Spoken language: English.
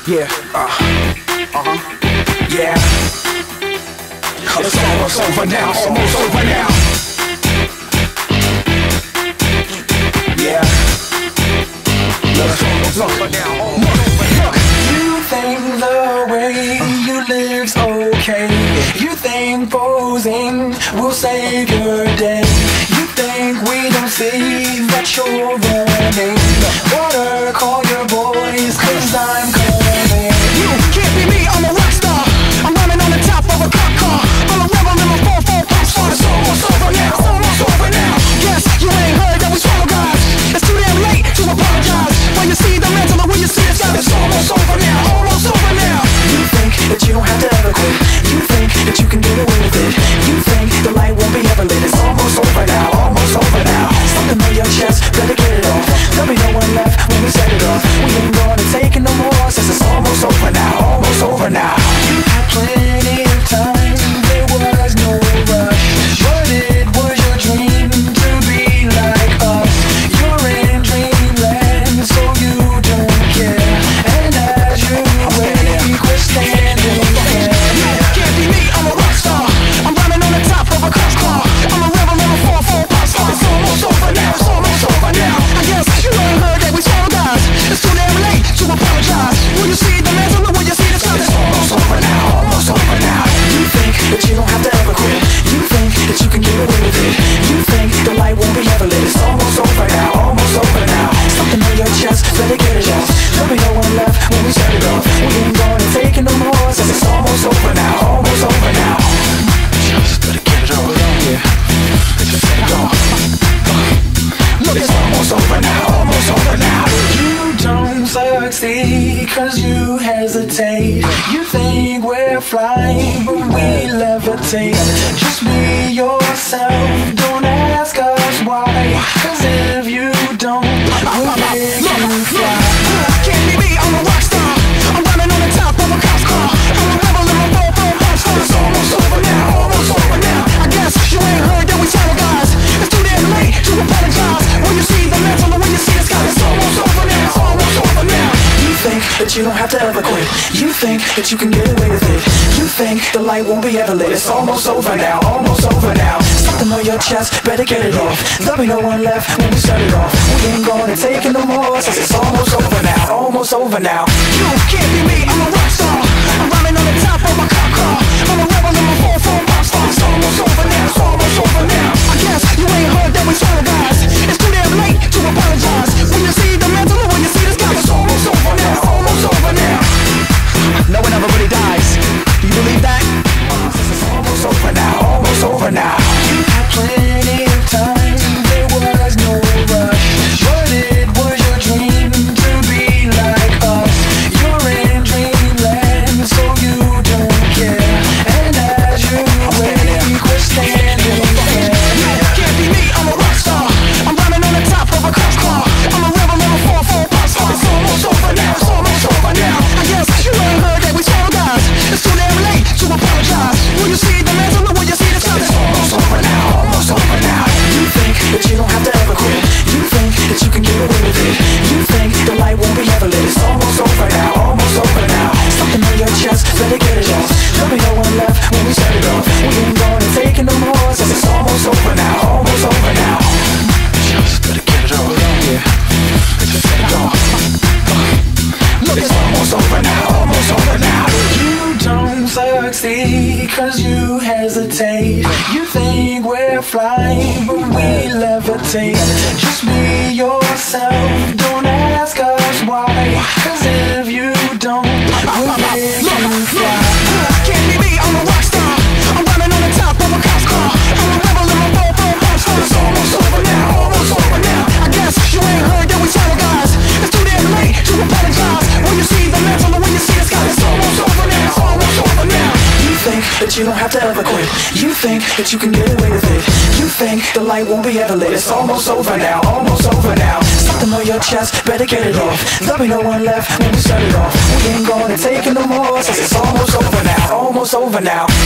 Yeah, yeah. It's almost over now, almost over now. Yeah. Look. You think the way you live's okay. You think posing will save your day. You think we don't see that you're running. Water, call your boys, 'cause I'm coming. You can't be me, I'm a rock star. I'm running on the top of a cop car. I'm a rebel in my 4-4 pop star. It's almost over now, almost over now. Yes, you ain't heard that we swallow guys. It's too damn late to apologize. When you see the mantle or when you see the sky, it's almost over now, almost over now. You think that you don't have to ever quit. You think that you can get away with it. You think the light won't be ever lit. It's almost over now, almost over now. Something on your chest, better get it off. There'll be no one left when we set it off. We ain't gonna take it no more, since it's almost over now, almost over now. You had plenty of time, there was no rush. But it was your dream to be like us. You're in dreamland, so you don't care. And as you wake, we're standing there. You can't be me, I'm a rock star. I'm running on the top of a cop car. I'm a rebel in a 4-4 pop star. It's almost over now, it's almost over now. I guess you ain't heard that we swallow guys. It's too damn late to apologize. When you see the mantle or when you see the sun, it's almost over now, almost over now. You think that you don't have to ever quit. You think that you can get away with it. You think the light won't be ever lit. It's almost over now, almost over now. Something on your chest, better get it off. There'll be no one left when we set it off. We ain't gonna take it no more, since it's almost over now, almost over now. Just better get it off. Yeah, just set it off. Look, it's almost over now, almost over now. You don't succeed 'cause you hesitate. You think we're flying, but we levitate. Just be yourself, don't ask us why. 'Cause if you don't, we'll make you fly. Can't be me, I'm a rock star. I'm running on the top of a cop's car. I'm a rebel in my 4-4 pop star. It's almost over now, almost over now. I guess you ain't heard that we swallow guys. It's too damn late to apologize. When you see the mantle or when you see the sky, it's almost over now, it's almost over now. You think that you don't have to ever quit. You think that you can get away with it. You think the light won't be ever lit. It's almost over now, almost over now. Something on your chest, better get it off. There'll be no one left when we set it off. We ain't gonna take it no more, since it's almost over now, almost over now. You can't be me, I'm a rock star. I'm running on the top of my cop car. I'm a rebel in my 4-4 pop star. It's almost over now, it's almost over now. I guess you ain't heard that we swallow guys. It's too damn late to apologize. When you see the mantle or when you see the sky, it's almost over now, almost over now. No one ever really dies. Do you believe that? It's almost over now, almost over now. You had plenty of time, there was no rush. But it was your dream to be like us. You're in dreamland, so you don't care. And as you wake, we're standing there. You can't be me, I'm a rock star. I'm running on the top of a cop's car. I'm a rebel in a 4-4 pop star. It's almost over now, it's almost over now. I guess you ain't heard that we swallow guys. It's too damn late to apologize. When you see the mantle or when you see the sun, it's almost over now, almost over now. You think that you don't have to ever quit. You think that you can get away with it. You think the light won't be ever lit. It's almost over now, almost over now. Something on your chest, better get it off. There'll be no one left when we set it off. We ain't gonna take it no more, since it's almost over now, almost over now. Just better get it off. Yeah, just set it off. Look, it's almost over now, almost over now. You don't succeed 'cause you hesitate. You think we're flying, but we levitate. Just be yourself, don't ask us why. 'Cause if you don't, we'll make you fly. Can't be me, I'm a rock star. I'm running on the top of a cop's car. I'm a rebel in my 4-4 pop star. It's almost over now, almost over now. I guess you ain't heard that we swallow guys. It's too damn late to apologize. When you see the mantle or when you see the sky, it's almost over now, it's almost over now. You think that you don't have to ever quit. You think that you can get away with it. You think the light won't be ever lit. It's almost over now, almost over now. Something on your chest, better get it off. There'll be no one left when we set it off. We ain't gonna take it no more, since it's almost over now, almost over now.